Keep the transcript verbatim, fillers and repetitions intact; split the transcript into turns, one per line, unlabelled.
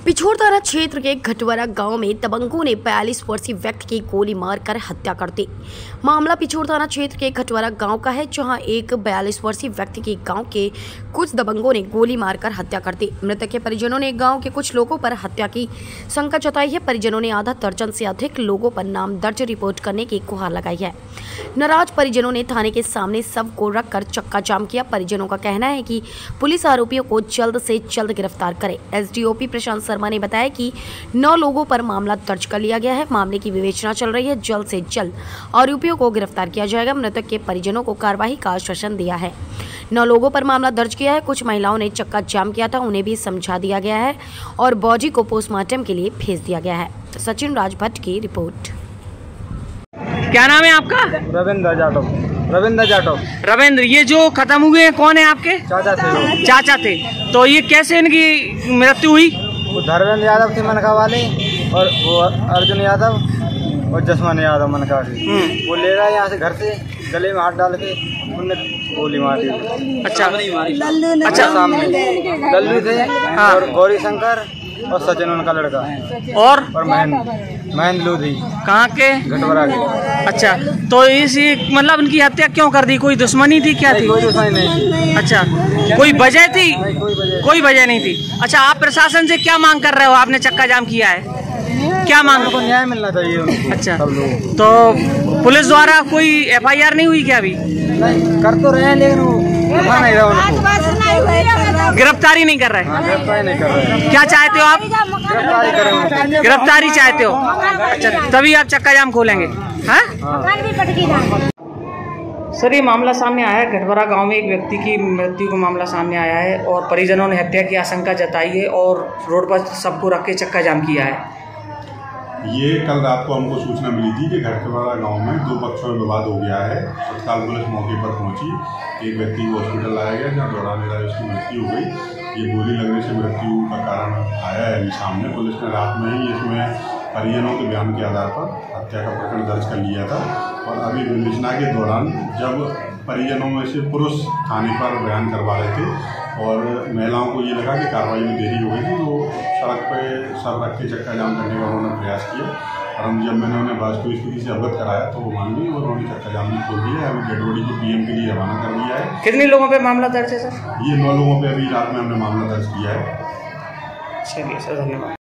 पिछोर थाना क्षेत्र के घटवरा गांव में दबंगों ने बयालीस वर्षीय व्यक्ति की गोली मारकर हत्या कर दी। मामला पिछोर थाना क्षेत्र के घटवरा गांव का है, जहां एक बयालीस वर्षीय व्यक्ति की गांव के कुछ दबंगों ने गोली मारकर हत्या कर दी। मृतक के परिजनों ने गांव के कुछ लोगों पर हत्या की शंका जताई है। परिजनों ने आधा दर्जन से अधिक लोगों पर नाम दर्ज रिपोर्ट करने की गुहार लगाई है। नाराज परिजनों ने थाने के सामने शव को रखकर चक्का जाम किया। परिजनों का कहना है कि पुलिस आरोपियों को जल्द से जल्द गिरफ्तार करे। एसडीओपी प्रशांत शर्मा ने बताया कि नौ लोगों पर मामला दर्ज कर लिया गया है। मामले की विवेचना चल रही है। जल्द से जल्द आरोपियों को गिरफ्तार किया जाएगा। मृतक के परिजनों को कार्रवाई का आश्वासन दिया है। नौ लोगों पर मामला दर्ज किया है। कुछ महिलाओं ने चक्का जाम किया था, उन्हें भी समझा दिया गया है और बॉडी को पोस्टमार्टम के लिए भेज दिया गया है। सचिन राजभट्ट की रिपोर्ट।
क्या नाम है आपका?
रविंद्र जाटव। रविंद्र जाटव।
रविंद्र, ये जो खत्म हुए हैं कौन है आपके?
चाचा थे।
चाचा थे। तो ये कैसे इनकी मृत्यु हुई?
वो धर्मेंद्र यादव थे मनका वाले, और वो अर्जुन यादव और जसमान यादव मनका के। वो ले गए यहाँ से घर से, गले में हाथ डाल के उन्होंने गोली मार दी।
अच्छा
अच्छा, सामने लल्लू थे। हाँ। और गौरी शंकर और सचिन उनका लड़का,
और
और महेंद्र महेंद्र लोधी।
कहाँ के?
घटवरा के।
अच्छा, तो इस मतलब इनकी हत्या क्यों कर दी? कोई दुश्मनी थी क्या? थी
कोई दुश्मनी नहीं थी।
अच्छा, कोई वजह थी?
कोई
वजह नहीं थी। अच्छा, आप प्रशासन से क्या मांग कर रहे हो? आपने चक्का जाम किया है, क्या मांग?
उनको न्याय मिलना चाहिए उनको।
अच्छा, तो पुलिस द्वारा कोई एफ आई आर नहीं हुई क्या अभी?
नहीं, कर तो रहे हैं, लेकिन वो नहीं रहा उनको।
गिरफ्तारी नहीं कर रहे?
हाँ, गिरफ्तारी नहीं कर रहे।
क्या चाहते हो आप?
गिरफ्तारी करें।
गिरफ्तारी चाहते हो? अच्छा, तभी आप चक्का जाम खोलेंगे? हाँ? सर, ये मामला सामने आया है। घटवरा गांव में एक व्यक्ति की मृत्यु का मामला सामने आया है और परिजनों ने हत्या की आशंका जताई है और रोड पर सबको रख के चक्का जाम किया है।
ये कल रात को हमको सूचना मिली थी कि घटवरा गांव में दो पक्षों में विवाद हो गया है। तत्काल पुलिस मौके पर पहुंची, एक व्यक्ति को हॉस्पिटल लाया गया, जहाँ दौरान इलाज उसकी मृत्यु हो गई। ये गोली लगने से मृत्यु का कारण आया है अभी सामने। पुलिस ने रात में ही इसमें परिजनों के बयान के आधार पर हत्या का प्रकरण दर्ज कर लिया था और अभी विवेचना के दौरान जब परिजनों में से पुरुष थाने पर बयान करवा रहे थे और महिलाओं को ये लगा कि कार्रवाई में देरी हो गई थी, तो सड़क पे सर रख के चक्का जाम करने का उन्होंने प्रयास किया और हम जब मैंने उन्हें वास्तविक स्थिति से अवगत कराया तो वो मान गई और उन्होंने चक्का जाम भी खोल दिया है। अभी डेड बॉडी को पीएम के लिए रवाना कर दिया है।
कितने लोगों पे मामला दर्ज है सर?
ये नौ लोगों पे अभी रात में हमने मामला दर्ज किया है।
चलिए सर, धन्यवाद।